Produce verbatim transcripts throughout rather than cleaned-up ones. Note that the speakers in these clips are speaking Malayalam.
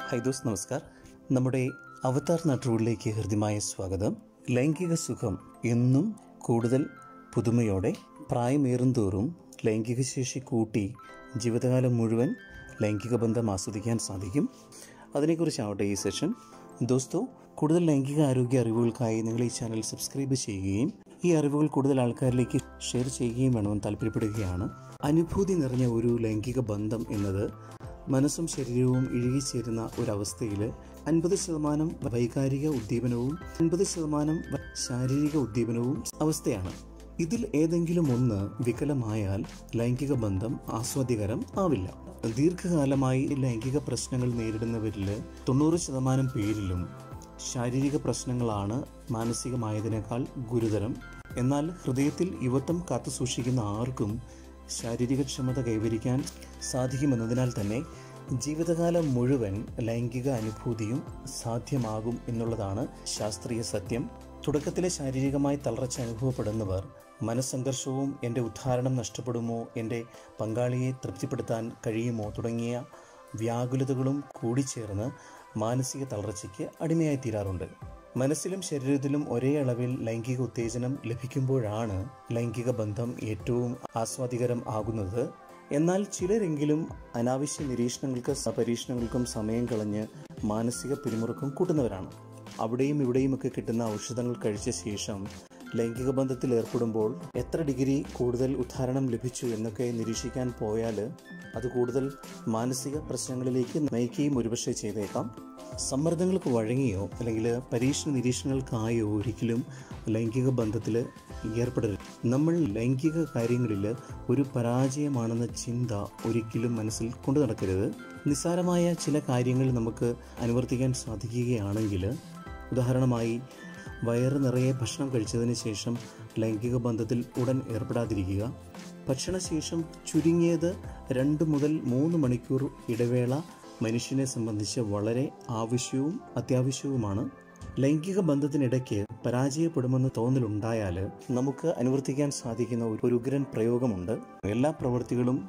ഹൈ ദോസ് നമസ്കാർ. നമ്മുടെ അവതാർ നാട്ടുകളിലേക്ക് ഹൃദ്യമായ സ്വാഗതം. ലൈംഗിക സുഖം എന്നും കൂടുതൽ പുതുമയോടെ പ്രായമേറും തോറും ലൈംഗിക ശേഷി കൂട്ടി ജീവിതകാലം മുഴുവൻ ലൈംഗിക ബന്ധം ആസ്വദിക്കാൻ സാധിക്കും. അതിനെക്കുറിച്ചാവട്ടെ ഈ സെഷൻ. ദോസ്തോ, കൂടുതൽ ലൈംഗിക ആരോഗ്യ അറിവുകൾക്കായി നിങ്ങൾ ഈ ചാനൽ സബ്സ്ക്രൈബ് ചെയ്യുകയും ഈ അറിവുകൾ കൂടുതൽ ആൾക്കാരിലേക്ക് ഷെയർ ചെയ്യുകയും വേണമെന്ന് താല്പര്യപ്പെടുകയാണ്. അനുഭൂതി നിറഞ്ഞ ഒരു ലൈംഗിക ബന്ധം എന്നത് മനസ്സും ശരീരവും ഇഴുകിച്ചേരുന്ന ഒരവസ്ഥയിൽ അൻപത് ശതമാനം വൈകാരിക ഉദ്ദീപനവും അൻപത് ശതമാനം ശാരീരിക ഉദ്ദീപനവും അവസ്ഥയാണ്. ഇതിൽ ഏതെങ്കിലും ഒന്ന് വികലമായാൽ ലൈംഗിക ബന്ധം ആസ്വാദ്യകരം ആവില്ല. ദീർഘകാലമായി ലൈംഗിക പ്രശ്നങ്ങൾ നേരിടുന്നവരിൽ തൊണ്ണൂറ് ശതമാനം പേരിലും ശാരീരിക പ്രശ്നങ്ങളാണ് മാനസികമായതിനേക്കാൾ ഗുരുതരം. എന്നാൽ ഹൃദയത്തിൽ യുവത്വം കാത്തു സൂക്ഷിക്കുന്ന ആർക്കും ശാരീരിക ക്ഷമത കൈവരിക്കാൻ സാധിക്കുമെന്നതിനാൽ തന്നെ ജീവിതകാലം മുഴുവൻ ലൈംഗിക അനുഭൂതിയും സാധ്യമാകും എന്നുള്ളതാണ് ശാസ്ത്രീയ സത്യം. തുടക്കത്തിലെ ശാരീരികമായി തളർച്ച അനുഭവപ്പെടുന്നവർ മനസ്സംഘർഷവും എൻ്റെ ഉദ്ധാരണം നഷ്ടപ്പെടുമോ, എൻ്റെ പങ്കാളിയെ തൃപ്തിപ്പെടുത്താൻ കഴിയുമോ തുടങ്ങിയ വ്യാകുലതകളും കൂടിച്ചേർന്ന് മാനസിക തളർച്ചയ്ക്ക് അടിമയായി തീരാറുണ്ട്. മനസ്സിലും ശരീരത്തിലും ഒരേ അളവിൽ ലൈംഗിക ഉത്തേജനം ലഭിക്കുമ്പോഴാണ് ലൈംഗിക ബന്ധം ഏറ്റവും ആസ്വാദികരം ആകുന്നത്. എന്നാൽ ചിലരെങ്കിലും അനാവശ്യ നിരീക്ഷണങ്ങൾക്ക് പരീക്ഷണങ്ങൾക്കും സമയം കളഞ്ഞ് മാനസിക പിരിമുറുക്കം കൂട്ടുന്നവരാണ്. അവിടെയും ഇവിടെയുമൊക്കെ കിട്ടുന്ന ഔഷധങ്ങൾ കഴിച്ച ശേഷം ലൈംഗിക ബന്ധത്തിൽ ഏർപ്പെടുമ്പോൾ എത്ര ഡിഗ്രി കൂടുതൽ ഉദ്ധാരണം ലഭിച്ചു എന്നൊക്കെ നിരീക്ഷിക്കാൻ പോയാൽ അത് കൂടുതൽ മാനസിക പ്രശ്നങ്ങളിലേക്ക് നയിക്കുകയും ഒരുപക്ഷെ ചെയ്തേക്കാം. സമ്മർദ്ദങ്ങൾക്ക് വഴങ്ങിയോ അല്ലെങ്കിൽ പരീക്ഷണ നിരീക്ഷണങ്ങൾക്കായോ ഒരിക്കലും ലൈംഗിക ബന്ധത്തിൽ ഏർപ്പെടരുത്. നമ്മൾ ലൈംഗിക കാര്യങ്ങളിൽ ഒരു പരാജയമാണെന്ന ചിന്ത ഒരിക്കലും മനസ്സിൽ കൊണ്ടു നടക്കരുത്. നിസ്സാരമായ ചില കാര്യങ്ങൾ നമുക്ക് അനുവർത്തിക്കാൻ സാധിക്കുകയാണെങ്കിൽ, ഉദാഹരണമായി വയറ് നിറയെ ഭക്ഷണം കഴിച്ചതിന് ശേഷം ലൈംഗിക ബന്ധത്തിൽ ഉടൻ ഏർപ്പെടാതിരിക്കുക. ഭക്ഷണശേഷം ചുരുങ്ങിയത് രണ്ട് മുതൽ മൂന്ന് മണിക്കൂർ ഇടവേള മനുഷ്യനെ സംബന്ധിച്ച് വളരെ ആവശ്യവും അത്യാവശ്യവുമാണ്. ലൈംഗിക ബന്ധത്തിനിടയ്ക്ക് പരാജയപ്പെടുമെന്ന് തോന്നലുണ്ടായാൽ നമുക്ക് അനുവർത്തിക്കാൻ സാധിക്കുന്ന ഒരു ഉഗ്രൻ പ്രയോഗമുണ്ട്. എല്ലാ പ്രവൃത്തികളും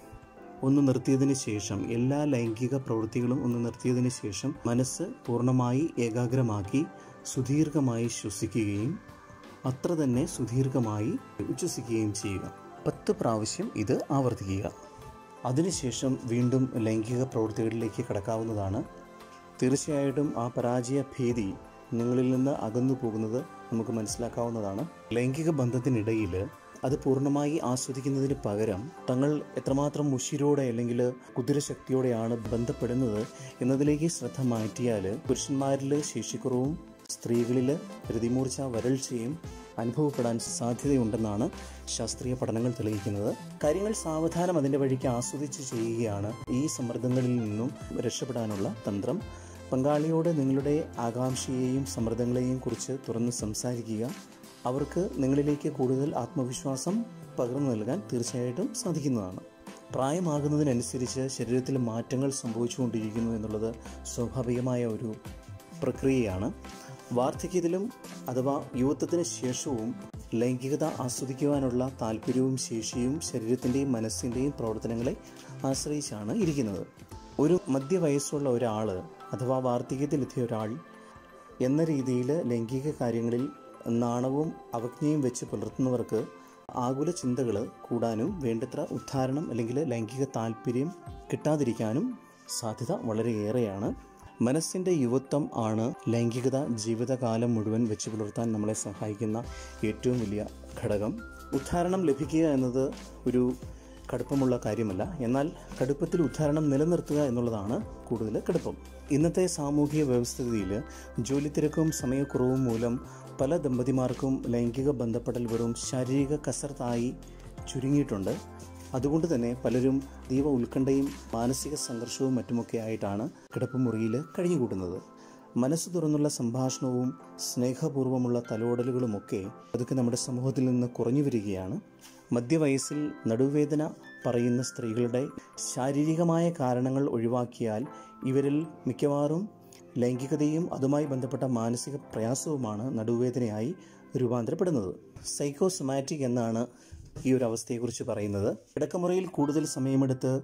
ഒന്ന് നിർത്തിയതിന് ശേഷം എല്ലാ ലൈംഗിക പ്രവൃത്തികളും ഒന്ന് നിർത്തിയതിന് ശേഷം മനസ്സ് പൂർണ്ണമായി ഏകാഗ്രമാക്കി സുദീർഘമായി ശ്വസിക്കുകയും അത്ര തന്നെ സുദീർഘമായി ഉച്ഛ്വസിക്കുകയും ചെയ്യുക. പത്ത് പ്രാവശ്യം ഇത് ആവർത്തിക്കുക. അതിനുശേഷം വീണ്ടും ലൈംഗിക പ്രവൃത്തികളിലേക്ക് കടക്കാവുന്നതാണ്. തീർച്ചയായിട്ടും ആ പരാജയ ഭീതി നിങ്ങളിൽ നിന്ന് അകന്നു പോകുന്നത് നമുക്ക് മനസ്സിലാക്കാവുന്നതാണ്. ലൈംഗിക ബന്ധത്തിനിടയിൽ അത് പൂർണ്ണമായി ആസ്വദിക്കുന്നതിന് പകരം തങ്ങൾ എത്രമാത്രം മുഷിരോടെ അല്ലെങ്കിൽ കുതിരശക്തിയോടെയാണ് ബന്ധപ്പെടുന്നത് എന്നതിലേക്ക് ശ്രദ്ധ മാറ്റിയാൽ പുരുഷന്മാരിൽ ശേഷിക്കുറവും സ്ത്രീകളിൽ രതിമൂർച്ച വരൾച്ചയും അനുഭവപ്പെടാൻ സാധ്യതയുണ്ടെന്നാണ് ശാസ്ത്രീയ പഠനങ്ങൾ തെളിയിക്കുന്നത്. കാര്യങ്ങൾ സാവധാനം അതിൻ്റെ വഴിക്ക് ആസ്വദിച്ച് ചെയ്യുകയാണ് ഈ സമ്മർദ്ദങ്ങളിൽ നിന്നും രക്ഷപ്പെടാനുള്ള തന്ത്രം. പങ്കാളിയോട് നിങ്ങളുടെ ആകാംക്ഷയെയും സമ്മർദ്ദങ്ങളെയും കുറിച്ച് തുറന്ന് സംസാരിക്കുക. അവർക്ക് നിങ്ങളിലേക്ക് കൂടുതൽ ആത്മവിശ്വാസം പകർന്നു നൽകാൻ തീർച്ചയായിട്ടും സാധിക്കുന്നതാണ്. പ്രായമാകുന്നതിനനുസരിച്ച് ശരീരത്തിൽ മാറ്റങ്ങൾ സംഭവിച്ചുകൊണ്ടിരിക്കുന്നു എന്നുള്ളത് സ്വാഭാവികമായ ഒരു പ്രക്രിയയാണ്. വാർദ്ധക്യത്തിലും അഥവാ യുവത്വത്തിന് ശേഷവും ലൈംഗികത ആസ്വദിക്കുവാനുള്ള താല്പര്യവും ശേഷിയും ശരീരത്തിൻ്റെയും മനസ്സിൻ്റെയും പ്രവർത്തനങ്ങളെ ആശ്രയിച്ചാണ് ഇരിക്കുന്നത്. ഒരു മധ്യവയസ്സുള്ള ഒരാൾ അഥവാ വാർദ്ധക്യത്തിലെത്തിയ ഒരാൾ എന്ന രീതിയിൽ ലൈംഗിക കാര്യങ്ങളിൽ നാണവും അവജ്ഞയും വെച്ച് പുലർത്തുന്നവർക്ക് ആകുല ചിന്തകൾ കൂടാനും വേണ്ടത്ര ഉദ്ധാരണം അല്ലെങ്കിൽ ലൈംഗിക താല്പര്യം കിട്ടാതിരിക്കാനും സാധ്യത വളരെയേറെയാണ്. മനസ്സിൻ്റെ യുവത്വം ആണ് ലൈംഗികത ജീവിതകാലം മുഴുവൻ വെച്ച് പുലർത്താൻ നമ്മളെ സഹായിക്കുന്ന ഏറ്റവും വലിയ ഘടകം. ഉദ്ധാരണം ലഭിക്കുക എന്നത് ഒരു കടുപ്പമുള്ള കാര്യമല്ല. എന്നാൽ കടുപ്പത്തിൽ ഉദ്ധാരണം നിലനിർത്തുക എന്നുള്ളതാണ് കൂടുതൽ കടുപ്പം. ഇന്നത്തെ സാമൂഹിക വ്യവസ്ഥിതിയിൽ ജോലി തിരക്കും സമയക്കുറവും മൂലം പല ദമ്പതിമാർക്കും ലൈംഗിക ബന്ധപ്പെടൽ വെറും ശാരീരിക കസർത്തായി ചുരുങ്ങിയിട്ടുണ്ട്. അതുകൊണ്ട് തന്നെ പലരും അതീവ ഉത്കണ്ഠയും മാനസിക സംഘർഷവും മറ്റുമൊക്കെ ആയിട്ടാണ് കിടപ്പുമുറിയിൽ കഴിഞ്ഞുകൂട്ടുന്നത്. മനസ്സ് തുറന്നുള്ള സംഭാഷണവും സ്നേഹപൂർവ്വമുള്ള തലോടലുകളുമൊക്കെ അതൊക്കെ നമ്മുടെ സമൂഹത്തിൽ നിന്ന് കുറഞ്ഞു വരികയാണ്. മധ്യവയസ്സിൽ നടുവേദന പറയുന്ന സ്ത്രീകളുടെ ശാരീരികമായ കാരണങ്ങൾ ഒഴിവാക്കിയാൽ ഇവരിൽ മിക്കവാറും ലൈംഗികതയും അതുമായി ബന്ധപ്പെട്ട മാനസിക പ്രയാസവുമാണ് നടുവേദനയായി രൂപാന്തരപ്പെടുന്നത്. സൈക്കോസൊമാറ്റിക് എന്നാണ് ഈ ഒരു അവസ്ഥയെക്കുറിച്ച് പറയുന്നത്. കിടക്കമുറിയിൽ കൂടുതൽ സമയമെടുത്ത്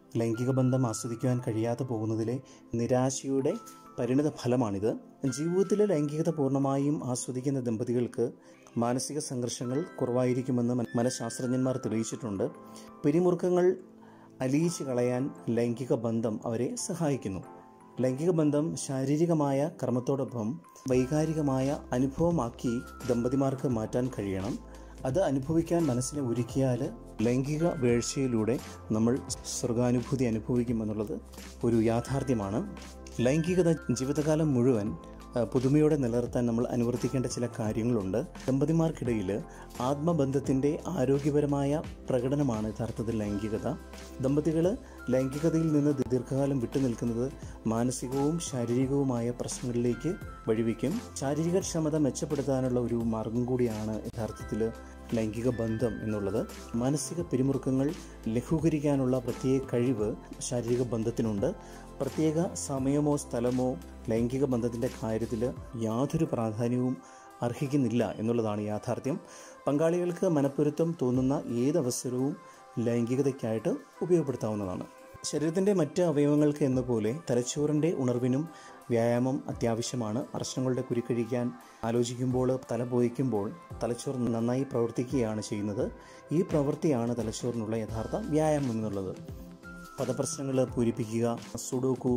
ലൈംഗിക ബന്ധം ആസ്വദിക്കുവാൻ കഴിയാതെ പോകുന്നതിലെ നിരാശയുടെ പരിണിത ഫലമാണിത്. ജീവിതത്തിലെ ലൈംഗികത പൂർണ്ണമായും ആസ്വദിക്കുന്ന ദമ്പതികൾക്ക് മാനസിക സംഘർഷങ്ങൾ കുറവായിരിക്കുമെന്ന് മനഃശാസ്ത്രജ്ഞന്മാർ തെളിയിച്ചിട്ടുണ്ട്. പിരിമുറുക്കങ്ങൾ അലിയിച്ചു കളയാൻ ലൈംഗിക ബന്ധം അവരെ സഹായിക്കുന്നു. ലൈംഗിക ബന്ധം ശാരീരികമായ കർമ്മത്തോടൊപ്പം വൈകാരികമായ അനുഭവമാക്കി ദമ്പതിമാർക്ക് മാറ്റാൻ കഴിയണം. അത് അനുഭവിക്കാൻ മനസ്സിനെ ഒരുക്കിയാൽ ലൈംഗിക വീഴ്ചയിലൂടെ നമ്മൾ സ്വർഗാനുഭൂതി അനുഭവിക്കുമെന്നുള്ളത് ഒരു യാഥാർത്ഥ്യമാണ്. ലൈംഗികത ജീവിതകാലം മുഴുവൻ പുതുമയോടെ നിലനിർത്താൻ നമ്മൾ അനുവർത്തിക്കേണ്ട ചില കാര്യങ്ങളുണ്ട്. ദമ്പതിമാർക്കിടയിൽ ആത്മബന്ധത്തിൻ്റെ ആരോഗ്യപരമായ പ്രകടനമാണ് യഥാർത്ഥത്തിൽ ലൈംഗികത. ദമ്പതികൾ ലൈംഗികതയിൽ നിന്ന് ദീർഘകാലം വിട്ടുനിൽക്കുന്നത് മാനസികവും ശാരീരികവുമായ പ്രശ്നങ്ങളിലേക്ക് വഴിവെക്കും. ശാരീരിക ക്ഷമത മെച്ചപ്പെടുത്താനുള്ള ഒരു മാർഗം കൂടിയാണ് യഥാർത്ഥത്തിൽ ലൈംഗിക ബന്ധം എന്നുള്ളത്. മാനസിക പിരിമുറുക്കങ്ങൾ ലഘൂകരിക്കാനുള്ള പ്രത്യേക കഴിവ് ശാരീരിക ബന്ധത്തിനുണ്ട്. പ്രത്യേക സമയമോ സ്ഥലമോ ലൈംഗിക ബന്ധത്തിൻ്റെ കാര്യത്തിൽ യാതൊരു പ്രാധാന്യവും അർഹിക്കുന്നില്ല എന്നുള്ളതാണ് യാഥാർത്ഥ്യം. പങ്കാളികൾക്ക് മനപ്പൊരുത്തം തോന്നുന്ന ഏതവസരവും ലൈംഗികതയ്ക്കായിട്ട് ഉപയോഗപ്പെടുത്താവുന്നതാണ്. ശരീരത്തിൻ്റെ മറ്റ് അവയവങ്ങൾക്ക് എന്ന പോലെ തലച്ചോറിൻ്റെ ഉണർവിനും വ്യായാമം അത്യാവശ്യമാണ്. പ്രശ്നങ്ങളുടെ കുരുക്കഴിക്കാൻ ആലോചിക്കുമ്പോൾ തല പോയിക്കുമ്പോൾ തലച്ചോർ നന്നായി പ്രവർത്തിക്കുകയാണ് ചെയ്യുന്നത്. ഈ പ്രവൃത്തിയാണ് തലച്ചോറിനുള്ള യഥാർത്ഥ വ്യായാമം എന്നുള്ളത്. പദപ്രശ്നങ്ങൾ പൂരിപ്പിക്കുക, സുഡോക്കു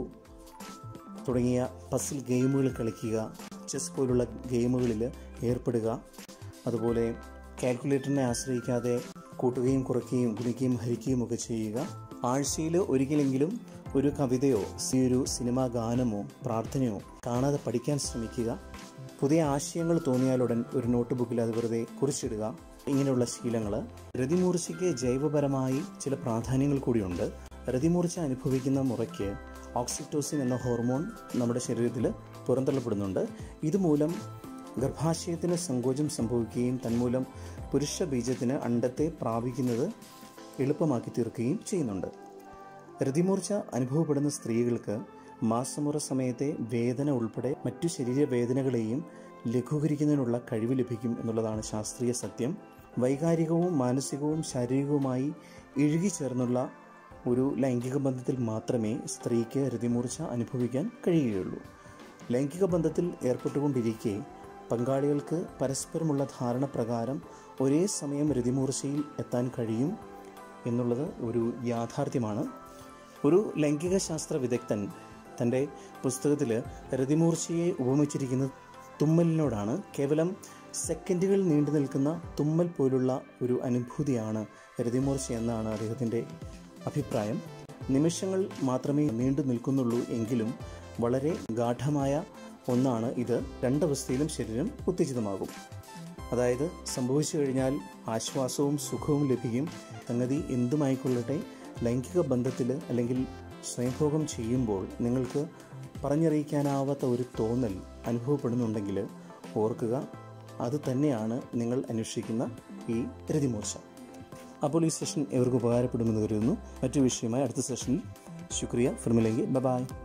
തുടങ്ങിയ പസിൽ ഗെയിമുകൾ കളിക്കുക, ചെസ് പോലുള്ള ഗെയിമുകളിൽ ഏർപ്പെടുക, അതുപോലെ കാൽക്കുലേറ്ററിനെ ആശ്രയിക്കാതെ കൂട്ടുകയും കുറയ്ക്കുകയും ഗുണിക്കുകയും ഹരിക്കുകയും ഒക്കെ ചെയ്യുക. ആഴ്ചയിൽ ഒരിക്കലെങ്കിലും ഒരു കവിതയോ ഒരു സിനിമാ ഗാനമോ പ്രാർത്ഥനയോ കാണാതെ പഠിക്കാൻ ശ്രമിക്കുക. പുതിയ ആശയങ്ങൾ തോന്നിയാലുടൻ ഒരു നോട്ട് ബുക്കിൽ അത് വെറുതെ കുറിച്ചിടുക. ഇങ്ങനെയുള്ള ശീലങ്ങൾ. രതിമൂർച്ചയ്ക്ക് ജൈവപരമായി ചില പ്രാധാന്യങ്ങൾ കൂടിയുണ്ട്. രതിമൂർച്ച അനുഭവിക്കുന്ന മുറയ്ക്ക് ഓക്സിറ്റോസിൻ എന്ന ഹോർമോൺ നമ്മുടെ ശരീരത്തിൽ പുറന്തള്ളപ്പെടുന്നുണ്ട്. ഇതുമൂലം ഗർഭാശയത്തിന് സങ്കോചം സംഭവിക്കുകയും തന്മൂലം പുരുഷ ബീജത്തിന് അണ്ടത്തെ പ്രാപിക്കുന്നത് എളുപ്പമാക്കി തീർക്കുകയും ചെയ്യുന്നുണ്ട്. രതിമൂർച്ച അനുഭവപ്പെടുന്ന സ്ത്രീകൾക്ക് മാസമുറ സമയത്തെ വേദന ഉൾപ്പെടെ മറ്റു ശരീരവേദനകളെയും ലഘൂകരിക്കുന്നതിനുള്ള കഴിവ് ലഭിക്കും എന്നുള്ളതാണ് ശാസ്ത്രീയ സത്യം. വൈകാരികവും മാനസികവും ശാരീരികവുമായി ഇഴുകിച്ചേർന്നുള്ള ഒരു ലൈംഗിക ബന്ധത്തിൽ മാത്രമേ സ്ത്രീക്ക് രതിമൂർച്ച അനുഭവിക്കാൻ കഴിയുകയുള്ളൂ. ലൈംഗിക ബന്ധത്തിൽ ഏർപ്പെട്ടുകൊണ്ടിരിക്കെ പങ്കാളികൾക്ക് പരസ്പരമുള്ള ധാരണ പ്രകാരം ഒരേ സമയം രതിമൂർച്ചയിൽ എത്താൻ കഴിയും എന്നുള്ളത് ഒരു യാഥാർത്ഥ്യമാണ്. ഒരു ലൈംഗിക ശാസ്ത്ര വിദഗ്ധൻ തൻ്റെ പുസ്തകത്തിൽ രതിമൂർച്ചയെ ഉപമിച്ചിരിക്കുന്നത് തുമ്മലിനോടാണ്. കേവലം സെക്കൻഡുകൾ നീണ്ടു നിൽക്കുന്ന തുമ്മൽ പോലുള്ള ഒരു അനുഭൂതിയാണ് രതിമൂർച്ച എന്നാണ് അദ്ദേഹത്തിൻ്റെ അഭിപ്രായം. നിമിഷങ്ങൾ മാത്രമേ നീണ്ടു നിൽക്കുന്നുള്ളൂ എങ്കിലും വളരെ ഗാഢമായ ഒന്നാണ് ഇത്. രണ്ടവസ്ഥയിലും ശരീരം ഉത്തേജിതമാകും. അതായത് സംഭവിച്ചു കഴിഞ്ഞാൽ ആശ്വാസവും സുഖവും ലഭിക്കും. സംഗതി എന്തുമായിക്കൊള്ളട്ടെ, ലൈംഗിക ബന്ധത്തിൽ അല്ലെങ്കിൽ സ്വയംഭോഗം ചെയ്യുമ്പോൾ നിങ്ങൾക്ക് പറഞ്ഞറിയിക്കാനാവാത്ത ഒരു തോന്നൽ അനുഭവപ്പെടുന്നുണ്ടെങ്കിൽ ഓർക്കുക, അത് തന്നെയാണ് നിങ്ങൾ അന്വേഷിക്കുന്ന ഈ രതിമൂർച്ച. അപ്പോൾ ഈ സെഷൻ എവർക്ക് ഉപകാരപ്പെടുമെന്ന് കരുതുന്നു. മറ്റു വിഷയമായി അടുത്ത സെഷനിൽ ശുക്രിയ. ഫിർമിലെങ്കി ബൈ.